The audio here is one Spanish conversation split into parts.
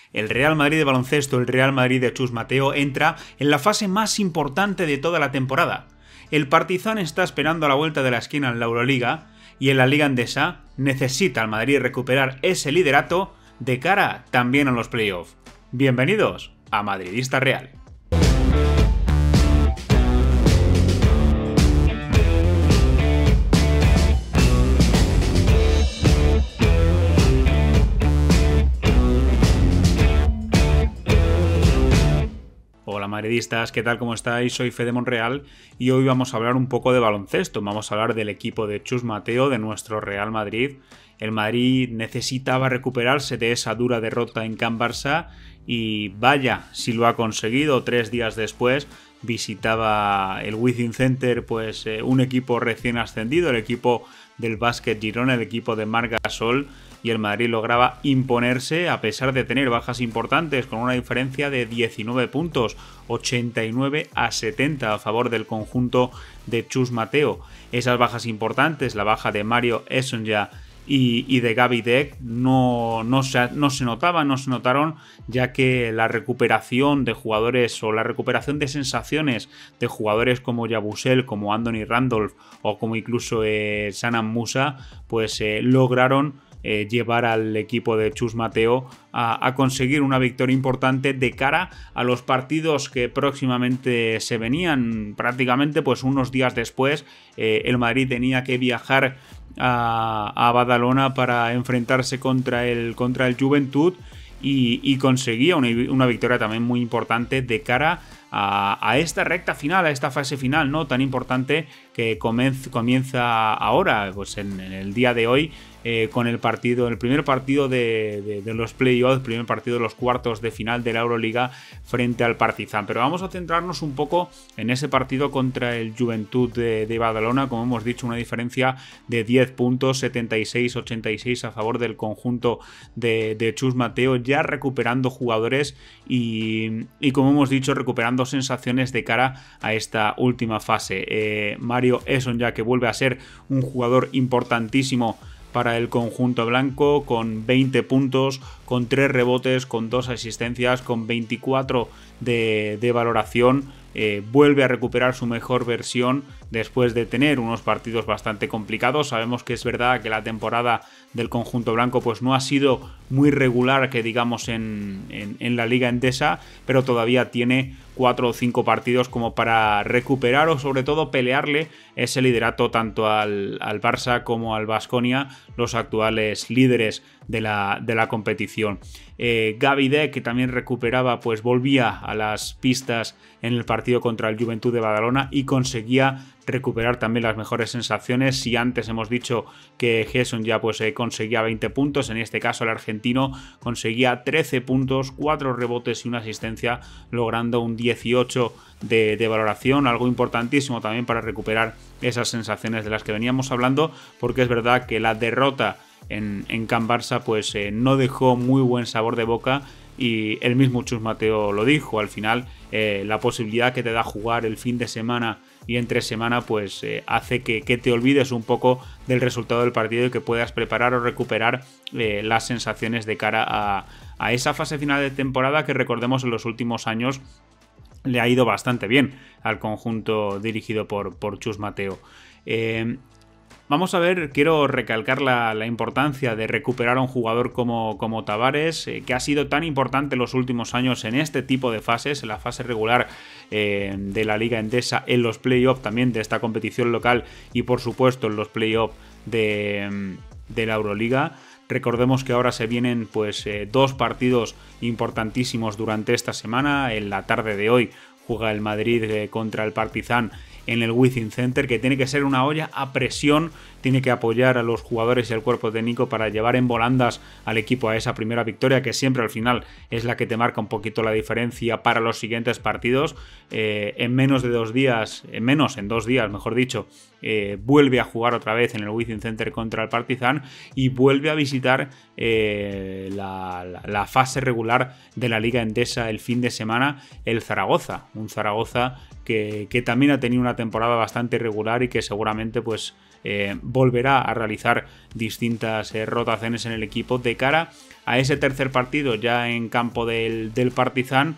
El Real Madrid de baloncesto, el Real Madrid de Chus Mateo, entra en la fase más importante de toda la temporada. El Partizan está esperando a la vuelta de la esquina en la Euroliga y en la Liga Endesa necesita al Madrid recuperar ese liderato de cara también a los playoffs. Bienvenidos a Madridista Real. Hola madridistas, ¿qué tal? ¿Cómo estáis? Soy Fede Monreal y hoy vamos a hablar un poco de baloncesto. Vamos a hablar del equipo de Chus Mateo, de nuestro Real Madrid. El Madrid necesitaba recuperarse de esa dura derrota en Can Barça y vaya si lo ha conseguido. 3 días después visitaba el Wizzing Center pues un equipo recién ascendido, el equipo del Básquet Girona, el equipo de Marc Gasol, y el Madrid lograba imponerse a pesar de tener bajas importantes con una diferencia de 19 puntos, 89-70 a favor del conjunto de Chus Mateo. Esas bajas importantes, la baja de Mario Essonja y de Gaby Deck no se notaron, ya que la recuperación de jugadores o la recuperación de sensaciones de jugadores como Yabusel, como Anthony Randolph o como incluso Sanan Musa, pues lograron llevar al equipo de Chus Mateo a conseguir una victoria importante de cara a los partidos que próximamente se venían. Prácticamente pues unos días después el Madrid tenía que viajar a Badalona para enfrentarse contra el Joventut y conseguía una victoria también muy importante de cara a esta recta final, a esta fase final, ¿no? Tan importante que comienza ahora, pues en el día de hoy, con el primer partido de los playoffs, el primer partido de los cuartos de final de la Euroliga frente al Partizan. Pero vamos a centrarnos un poco en ese partido contra el Joventut de Badalona. Como hemos dicho, una diferencia de 10 puntos, 76-86 a favor del conjunto de Chus Mateo, ya recuperando jugadores y como hemos dicho, recuperando sensaciones de cara a esta última fase. Mario Essonja, que vuelve a ser un jugador importantísimo para el conjunto blanco, con 20 puntos, con 3 rebotes, con 2 asistencias, con 24 de valoración. Vuelve a recuperar su mejor versión después de tener unos partidos bastante complicados. Sabemos que es verdad que la temporada del conjunto blanco pues no ha sido muy regular, que digamos, en la Liga Endesa, pero todavía tiene 4 o 5 partidos como para recuperar o sobre todo pelearle ese liderato tanto al Barça como al Baskonia, los actuales líderes de la competición. Gaby Deck, que también recuperaba, pues volvía a las pistas en el partido contra el Joventut de Badalona y conseguía recuperar también las mejores sensaciones. Si antes hemos dicho que Gesson ya pues conseguía 20 puntos, en este caso el argentino conseguía 13 puntos, 4 rebotes y una asistencia, logrando un 18 de valoración, algo importantísimo también para recuperar esas sensaciones de las que veníamos hablando, porque es verdad que la derrota en Can Barça pues no dejó muy buen sabor de boca. Y el mismo Chus Mateo lo dijo, al final la posibilidad que te da jugar el fin de semana y entre semana pues hace que te olvides un poco del resultado del partido y que puedas preparar o recuperar las sensaciones de cara a esa fase final de temporada que, recordemos, en los últimos años le ha ido bastante bien al conjunto dirigido por Chus Mateo. Vamos a ver, quiero recalcar la importancia de recuperar a un jugador como Tavares, que ha sido tan importante en los últimos años en este tipo de fases, en la fase regular de la Liga Endesa, en los playoffs también de esta competición local y por supuesto en los playoffs de la Euroliga. Recordemos que ahora se vienen pues 2 partidos importantísimos durante esta semana. En la tarde de hoy juega el Madrid contra el Partizan en el Wizzing Center, que tiene que ser una olla a presión, tiene que apoyar a los jugadores y al cuerpo técnico para llevar en volandas al equipo a esa primera victoria, que siempre al final es la que te marca un poquito la diferencia para los siguientes partidos. En 2 días, mejor dicho, vuelve a jugar otra vez en el Wizzing Center contra el Partizan y vuelve a visitar la fase regular de la Liga Endesa el fin de semana, el Zaragoza, un Zaragoza que también ha tenido una temporada bastante irregular y que seguramente pues volverá a realizar distintas rotaciones en el equipo de cara a ese tercer partido ya en campo del Partizan,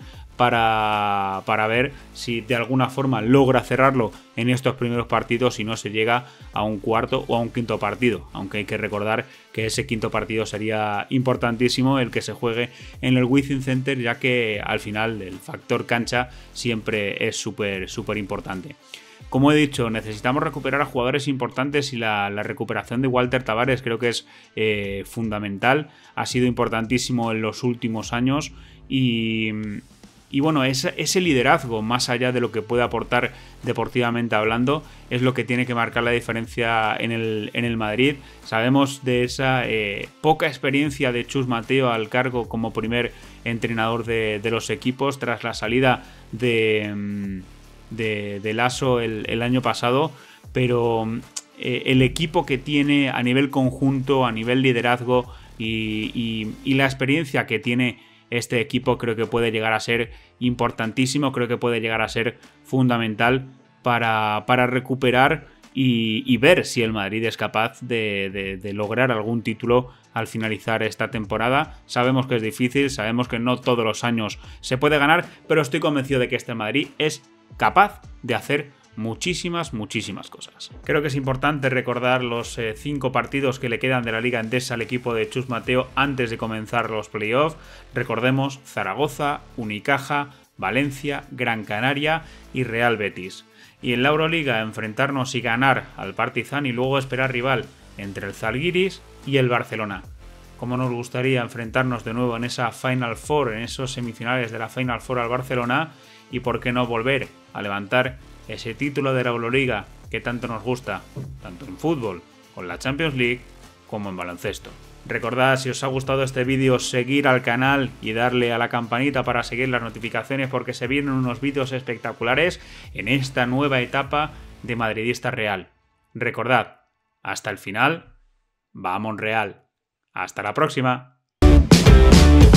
para ver si de alguna forma logra cerrarlo en estos primeros partidos y no se llega a un cuarto o a un quinto partido, aunque hay que recordar que ese quinto partido sería importantísimo el que se juegue en el Wizzing Center, ya que al final el factor cancha siempre es súper importante. Como he dicho, necesitamos recuperar a jugadores importantes y la recuperación de Walter Tavares creo que es fundamental, ha sido importantísimo en los últimos años y bueno, ese liderazgo, más allá de lo que puede aportar deportivamente hablando, es lo que tiene que marcar la diferencia en el Madrid. Sabemos de esa poca experiencia de Chus Mateo al cargo como primer entrenador de los equipos tras la salida de Lasso el año pasado, pero el equipo que tiene a nivel conjunto, a nivel liderazgo y la experiencia que tiene este equipo creo que puede llegar a ser importantísimo, creo que puede llegar a ser fundamental para recuperar y ver si el Madrid es capaz de lograr algún título al finalizar esta temporada. Sabemos que es difícil, sabemos que no todos los años se puede ganar, pero estoy convencido de que este Madrid es capaz de hacer muchísimas cosas. Creo que es importante recordar los 5 partidos que le quedan de la Liga Endesa al equipo de Chus Mateo antes de comenzar los playoffs. Recordemos Zaragoza, Unicaja, Valencia, Gran Canaria y Real Betis. Y en la Euroliga enfrentarnos y ganar al Partizan y luego esperar rival entre el Zalgiris y el Barcelona. Cómo nos gustaría enfrentarnos de nuevo en esa Final Four, en esos semifinales de la Final Four al Barcelona, y por qué no volver a levantar ese título de la Euroliga que tanto nos gusta, tanto en fútbol, con la Champions League, como en baloncesto. Recordad, si os ha gustado este vídeo, seguir al canal y darle a la campanita para seguir las notificaciones, porque se vienen unos vídeos espectaculares en esta nueva etapa de Madridista Real. Recordad, hasta el final, va Monreal. Hasta la próxima.